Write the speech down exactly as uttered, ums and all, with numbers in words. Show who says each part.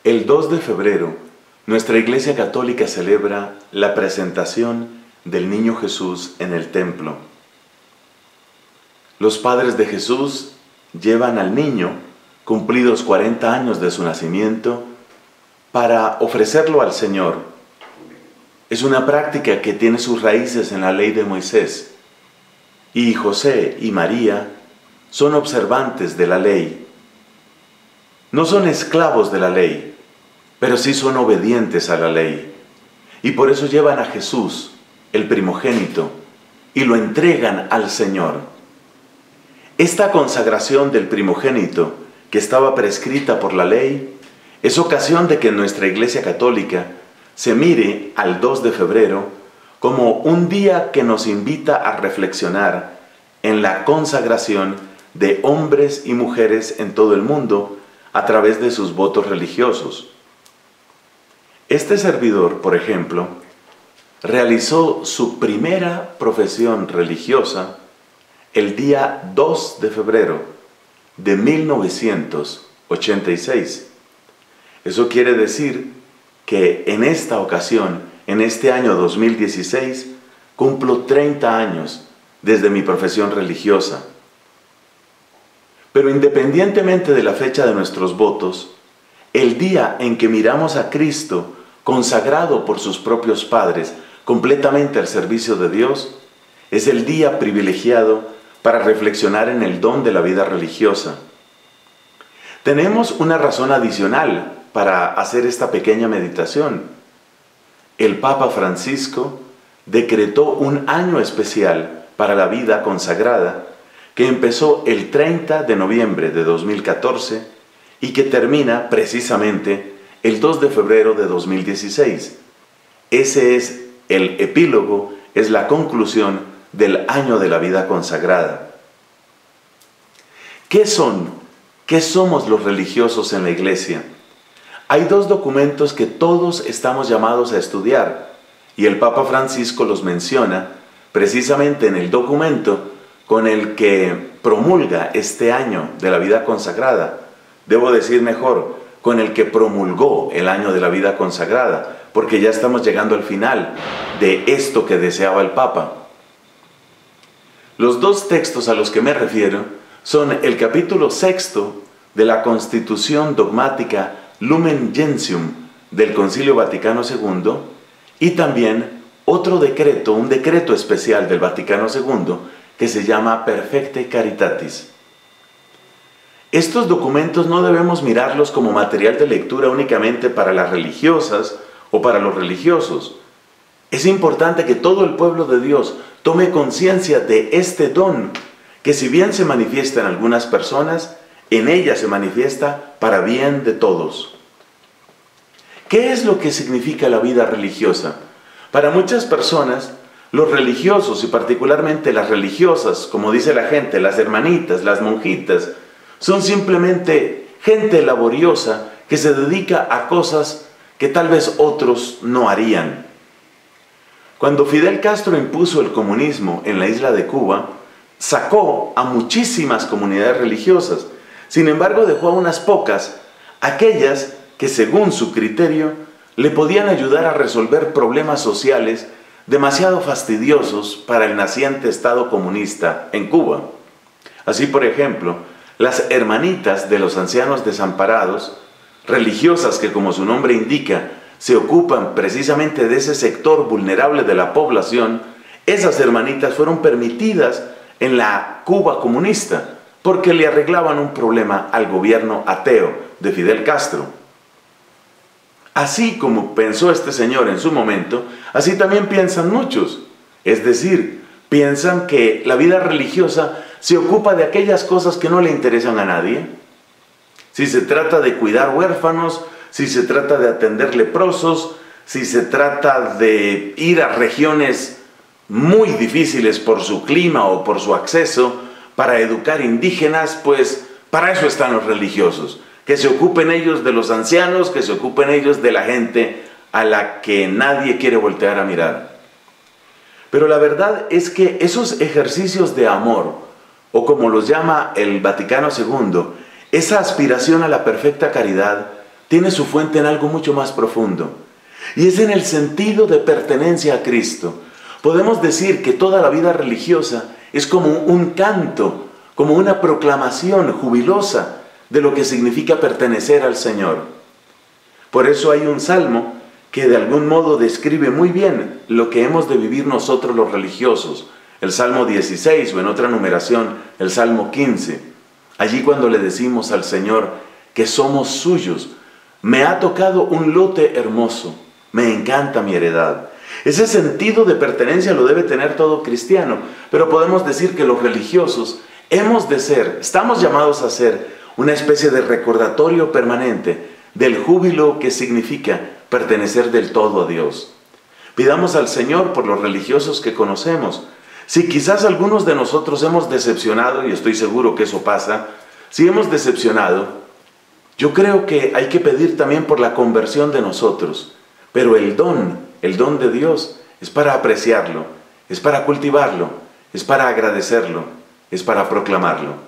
Speaker 1: El dos de febrero, nuestra Iglesia Católica celebra la presentación del Niño Jesús en el templo. Los padres de Jesús llevan al niño, cumplidos cuarenta años de su nacimiento, para ofrecerlo al Señor. Es una práctica que tiene sus raíces en la ley de Moisés. Y José y María son observantes de la ley. No son esclavos de la ley, pero sí son obedientes a la ley. Y por eso llevan a Jesús, el primogénito, y lo entregan al Señor. Esta consagración del primogénito, que estaba prescrita por la ley, es ocasión de que en nuestra Iglesia Católica se mire al dos de febrero como un día que nos invita a reflexionar en la consagración de hombres y mujeres en todo el mundo a través de sus votos religiosos. Este servidor, por ejemplo, realizó su primera profesión religiosa el día dos de febrero de mil novecientos ochenta y seis. Eso quiere decir que en esta ocasión, en este año dos mil dieciséis, cumplo treinta años desde mi profesión religiosa. Pero independientemente de la fecha de nuestros votos, el día en que miramos a Cristo consagrado por sus propios padres, completamente al servicio de Dios, es el día privilegiado para reflexionar en el don de la vida religiosa. Tenemos una razón adicional para hacer esta pequeña meditación. El Papa Francisco decretó un año especial para la vida consagrada que empezó el treinta de noviembre de dos mil catorce y que termina precisamente el dos de febrero de dos mil dieciséis. Ese es el epílogo, es la conclusión del año de la vida consagrada. ¿Qué son? ¿Qué somos los religiosos en la Iglesia? Hay dos documentos que todos estamos llamados a estudiar, y el Papa Francisco los menciona precisamente en el documento con el que promulga este año de la vida consagrada. Debo decir mejor, con el que promulgó el año de la vida consagrada, porque ya estamos llegando al final de esto que deseaba el Papa. Los dos textos a los que me refiero son el capítulo sexto de la Constitución Dogmática Lumen Gentium del Concilio Vaticano segundo y también otro decreto, un decreto especial del Vaticano segundo que se llama Perfecte Caritatis. Estos documentos no debemos mirarlos como material de lectura únicamente para las religiosas o para los religiosos. Es importante que todo el pueblo de Dios tome conciencia de este don, que si bien se manifiesta en algunas personas, en ellas se manifiesta para bien de todos. ¿Qué es lo que significa la vida religiosa? Para muchas personas, los religiosos y particularmente las religiosas, como dice la gente, las hermanitas, las monjitas, son simplemente gente laboriosa que se dedica a cosas que tal vez otros no harían. Cuando Fidel Castro impuso el comunismo en la isla de Cuba, sacó a muchísimas comunidades religiosas. Sin embargo, dejó a unas pocas, aquellas que según su criterio le podían ayudar a resolver problemas sociales demasiado fastidiosos para el naciente Estado comunista en Cuba. Así, por ejemplo, las hermanitas de los ancianos desamparados, religiosas que, como su nombre indica, se ocupan precisamente de ese sector vulnerable de la población, esas hermanitas fueron permitidas en la Cuba comunista porque le arreglaban un problema al gobierno ateo de Fidel Castro. Así como pensó este señor en su momento, así también piensan muchos. Es decir, piensan que la vida religiosa se ocupa de aquellas cosas que no le interesan a nadie. Si se trata de cuidar huérfanos, si se trata de atender leprosos, si se trata de ir a regiones muy difíciles por su clima o por su acceso, para educar indígenas, pues para eso están los religiosos. Que se ocupen ellos de los ancianos, que se ocupen ellos de la gente a la que nadie quiere voltear a mirar. Pero la verdad es que esos ejercicios de amor, o como los llama el Vaticano segundo, esa aspiración a la perfecta caridad, tiene su fuente en algo mucho más profundo. Y es en el sentido de pertenencia a Cristo. Podemos decir que toda la vida religiosa es como un canto, como una proclamación jubilosa de lo que significa pertenecer al Señor. Por eso hay un salmo que de algún modo describe muy bien lo que hemos de vivir nosotros los religiosos. El Salmo dieciséis, o en otra numeración, el Salmo quince. Allí cuando le decimos al Señor que somos suyos, me ha tocado un lote hermoso, me encanta mi heredad. Ese sentido de pertenencia lo debe tener todo cristiano, pero podemos decir que los religiosos hemos de ser, estamos llamados a ser una especie de recordatorio permanente del júbilo que significa pertenecer del todo a Dios. Pidamos al Señor por los religiosos que conocemos. Si quizás algunos de nosotros hemos decepcionado, y estoy seguro que eso pasa, si hemos decepcionado, yo creo que hay que pedir también por la conversión de nosotros. Pero el don, el don de Dios, es para apreciarlo, es para cultivarlo, es para agradecerlo, es para proclamarlo.